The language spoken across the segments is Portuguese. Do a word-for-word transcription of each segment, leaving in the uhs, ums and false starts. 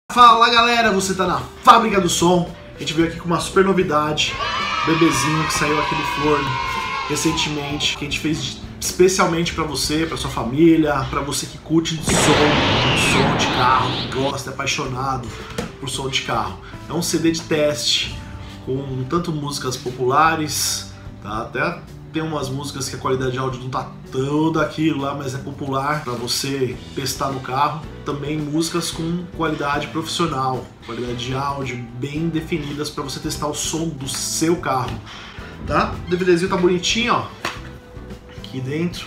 Fala galera, você tá na Fábrica do Som. A gente veio aqui com uma super novidade, bebezinho que saiu aqui do forno recentemente, que a gente fez especialmente pra você, pra sua família, pra você que curte de som, som de carro, que gosta, é apaixonado por som de carro. É um C D de teste com tanto músicas populares, tá? Até tem umas músicas que a qualidade de áudio não tá toda aquilo lá, mas é popular para você testar no carro. Também músicas com qualidade profissional, qualidade de áudio bem definidas para você testar o som do seu carro, tá? O DVDzinho tá bonitinho, ó, aqui dentro.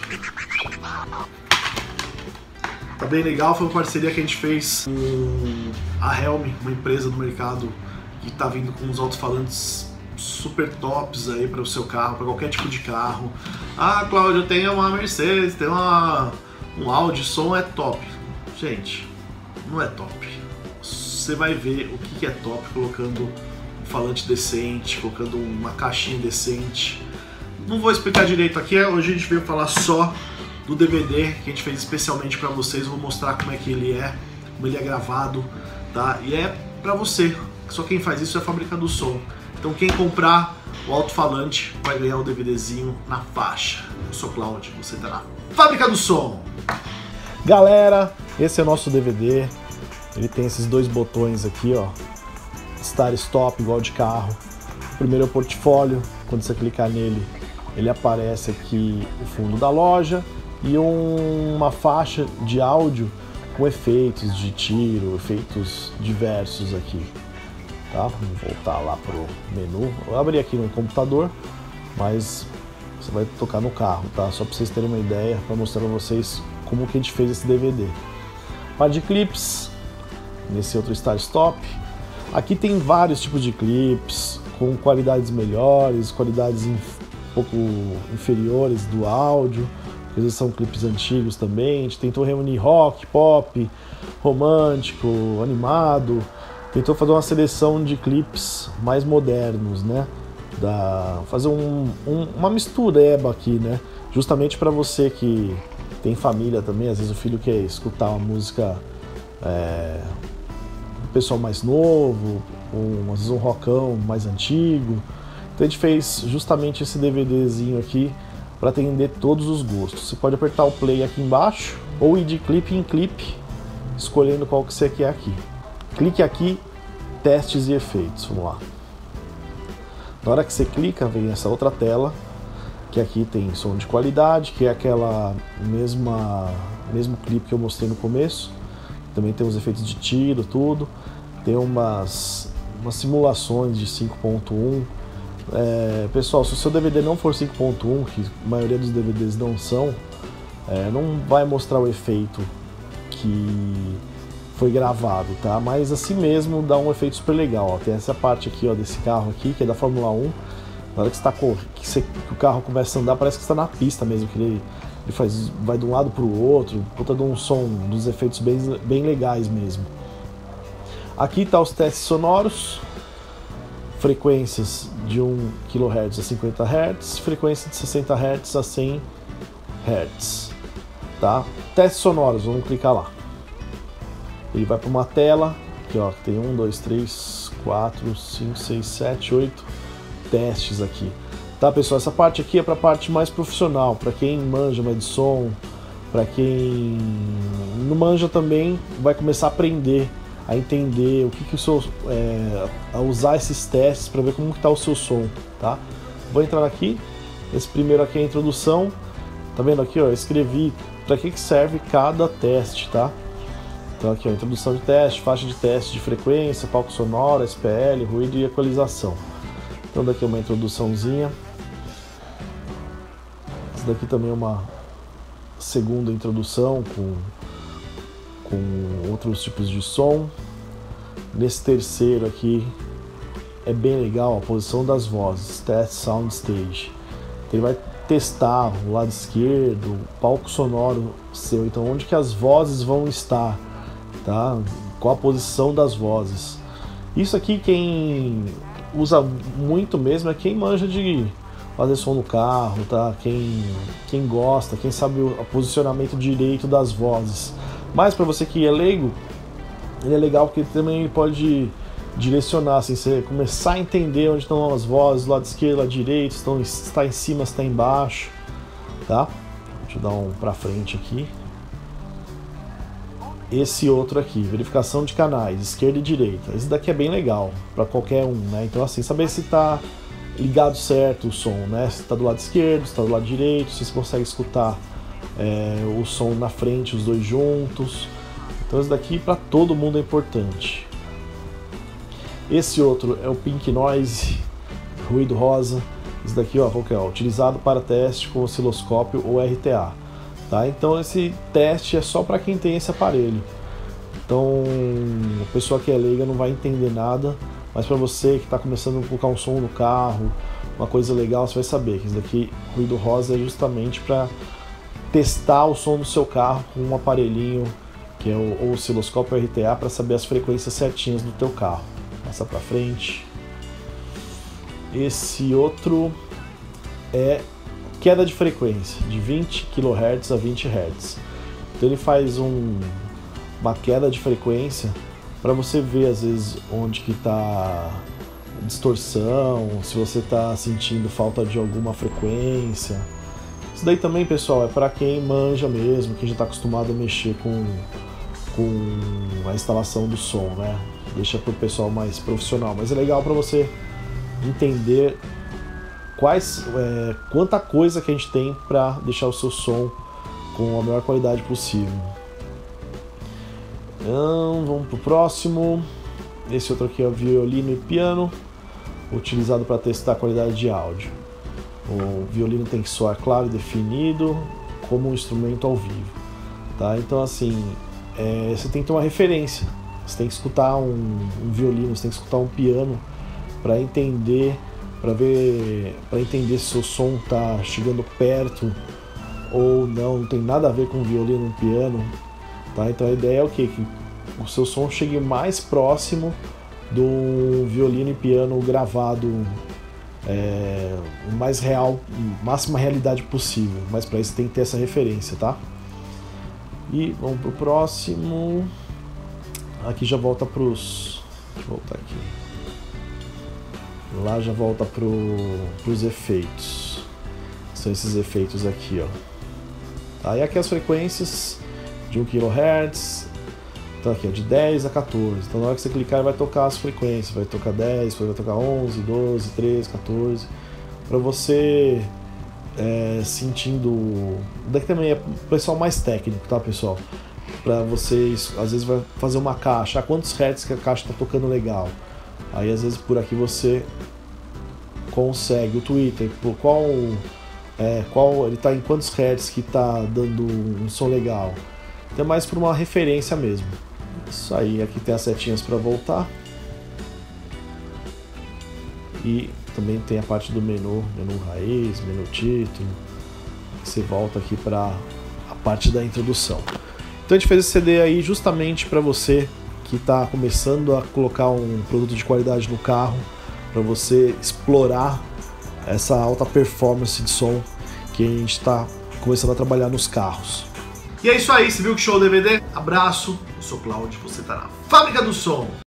Tá bem legal, foi uma parceria que a gente fez com a Helm, uma empresa do mercado que tá vindo com uns alto-falantes super tops aí para o seu carro, para qualquer tipo de carro. Ah, Cláudio, eu tenho uma Mercedes, tem uma, um Audi, som é top. Gente, não é top. Você vai ver o que é top colocando um falante decente, colocando uma caixinha decente. Não vou explicar direito aqui, hoje a gente veio falar só do D V D que a gente fez especialmente para vocês. Eu vou mostrar como é que ele é, como ele é gravado, tá? E é para você, só quem faz isso é a Fábrica do Som. Então quem comprar o alto-falante vai ganhar o DVDzinho na faixa. Eu sou Cláudio, você tá na Fábrica do Som. Galera, esse é o nosso D V D. Ele tem esses dois botões aqui, ó. Start Stop, igual de carro. O primeiro é o portfólio. Quando você clicar nele, ele aparece aqui o fundo da loja e um, uma faixa de áudio com efeitos de tiro, efeitos diversos aqui. Tá? Vamos voltar lá pro menu. Eu abri aqui no computador, mas você vai tocar no carro, tá? Só para vocês terem uma ideia, para mostrar para vocês como que a gente fez esse D V D. Par de clips, nesse outro Start Stop. Aqui tem vários tipos de clips, com qualidades melhores, qualidades um pouco inferiores do áudio. Às vezes são clipes antigos também. A gente tentou reunir rock, pop, romântico, animado. Tentou fazer uma seleção de clipes mais modernos, né? Da, fazer um, um, uma mistureba aqui, né? Justamente para você que tem família também, às vezes o filho quer escutar uma música é, do pessoal mais novo, um, às vezes um rockão mais antigo. Então a gente fez justamente esse DVDzinho aqui para atender todos os gostos. Você pode apertar o play aqui embaixo ou ir de clipe em clipe, escolhendo qual que você quer aqui. Clique aqui, testes e efeitos, vamos lá. Na hora que você clica, vem essa outra tela, que aqui tem som de qualidade, que é aquela mesma mesmo clipe que eu mostrei no começo. Também tem os efeitos de tiro, tudo. Tem umas, umas simulações de cinco ponto um. É, pessoal, se o seu D V D não for cinco ponto um, que a maioria dos D V Ds não são, é, não vai mostrar o efeito que foi gravado, tá? Mas assim mesmo dá um efeito super legal, ó. Tem essa parte aqui, ó, desse carro aqui, que é da Fórmula um. Na hora que, você tá cor... que, você... que o carro começa a andar, parece que você está na pista mesmo, que ele, ele faz... vai de um lado para o outro, puta de um som, dos efeitos bem... bem legais mesmo. Aqui tá os testes sonoros, frequências de um quilohertz a cinquenta hertz, frequência de sessenta hertz a cem hertz, tá? Testes sonoros, vamos clicar lá. Ele vai para uma tela, aqui ó, tem um, dois, três, quatro, cinco, seis, sete, oito testes aqui. Tá, pessoal? Essa parte aqui é para a parte mais profissional, para quem manja mais de som, para quem não manja também, vai começar a aprender, a entender o que que o seu, é, a usar esses testes para ver como que tá o seu som, tá? Vou entrar aqui, esse primeiro aqui é a introdução, tá vendo aqui, ó, eu escrevi para que que serve cada teste, tá? Então aqui, ó, introdução de teste, faixa de teste de frequência, palco sonoro, S P L, ruído e equalização. Então daqui é uma introduçãozinha. Essa daqui também é uma segunda introdução com, com outros tipos de som. Nesse terceiro aqui é bem legal a posição das vozes, Test Sound Stage. Então, ele vai testar o lado esquerdo, o palco sonoro seu, então onde que as vozes vão estar. Tá? Qual a posição das vozes. Isso aqui quem usa muito mesmo é quem manja de fazer som no carro, tá? Quem, quem gosta, quem sabe o posicionamento direito das vozes. Mas para você que é leigo, ele é legal porque também pode direcionar, assim, você começar a entender onde estão as vozes, lado esquerdo, lado direito, estão, se está em cima, se está embaixo, tá? Deixa eu dar um pra frente aqui. Esse outro aqui, verificação de canais, esquerda e direita. Esse daqui é bem legal para qualquer um, né? Então assim, saber se está ligado certo o som, né? Se está do lado esquerdo, se está do lado direito, se você consegue escutar é, o som na frente, os dois juntos. Então esse daqui para todo mundo é importante. Esse outro é o Pink Noise, ruído rosa. Esse daqui, ó, qual que é? Utilizado para teste com osciloscópio ou R T A. Tá? Então esse teste é só para quem tem esse aparelho. Então a pessoa que é leiga não vai entender nada, mas para você que está começando a colocar um som no carro, uma coisa legal, você vai saber que isso daqui, ruído rosa, é justamente para testar o som do seu carro com um aparelhinho que é o osciloscópio R T A, para saber as frequências certinhas do teu carro. Passa para frente. Esse outro é queda de frequência, de vinte quilohertz a vinte hertz. Então ele faz um, uma queda de frequência para você ver às vezes onde que está distorção, se você está sentindo falta de alguma frequência. Isso daí também, pessoal, é para quem manja mesmo, quem já está acostumado a mexer com, com a instalação do som, né? Deixa para o pessoal mais profissional, mas é legal para você entender quais, é, quanta coisa que a gente tem para deixar o seu som com a melhor qualidade possível. Então, vamos pro próximo. Esse outro aqui é o violino e piano, utilizado para testar a qualidade de áudio. O violino tem que soar claro e definido como um instrumento ao vivo, tá? Então assim, é, você tem que ter uma referência. Você tem que escutar um, um violino, você tem que escutar um piano para entender para ver, para entender se o som está chegando perto ou não, não tem nada a ver com o violino e o piano, tá? Então a ideia é o quê? Que o seu som chegue mais próximo do violino e piano gravado, é, o mais real, máxima realidade possível, mas para isso tem que ter essa referência, tá? E vamos pro próximo. Aqui já volta pros, deixa eu voltar aqui. Lá já volta para os efeitos. São esses efeitos aqui, ó. Aí aqui as frequências de um quilohertz. Então aqui, ó, de dez a quatorze. Então na hora que você clicar ele vai tocar as frequências. Vai tocar dez, depois vai tocar onze, doze, treze, quatorze. Para você é, sentindo... Daqui também é o pessoal mais técnico, tá, pessoal? Para vocês, às vezes vai fazer uma caixa. Ah, quantos hertz que a caixa está tocando legal? Aí às vezes por aqui você consegue. O Twitter, por qual, é, qual ele está em quantos hertz que está dando um som legal. Então é mais por uma referência mesmo. Isso aí, aqui tem as setinhas para voltar. E também tem a parte do menu, menu raiz, menu título. Você volta aqui para a parte da introdução. Então a gente fez esse C D aí justamente para você que está começando a colocar um produto de qualidade no carro, para você explorar essa alta performance de som que a gente está começando a trabalhar nos carros. E é isso aí, você viu que show D V D? Abraço, eu sou o Cláudio, você está na Fábrica do Som.